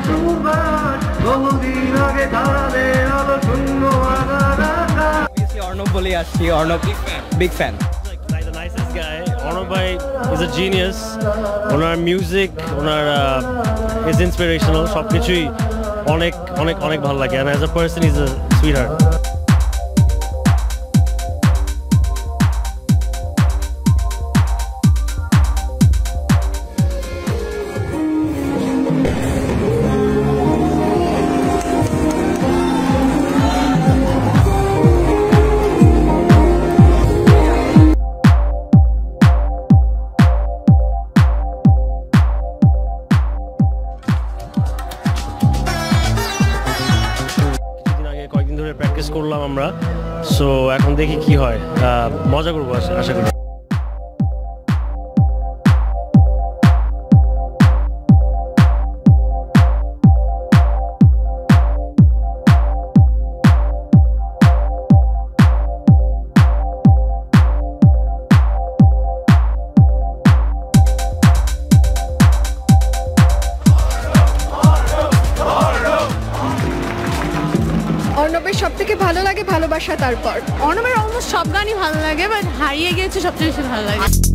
Arnab bole aschi. Arnab big fan. Like the nicest guy. Arnab bhai is a genius. Onar music, onar is inspirational. সব কিছুই অনেক অনেক অনেক ভালো লাগে, and as a person he's a sweetheart. কয়েকদিন ধরে প্র্যাকটিস করলাম আমরা, সো এখন দেখি কি হয়, মজা করবো আশা করি। অর্ণবের সবথেকে ভালো লাগে ভালোবাসা, তারপর অর্ণবের অলমোস্ট সব গানই ভালো লাগে, বাট হারিয়ে গিয়েছে সবচেয়ে বেশি ভালো লাগে।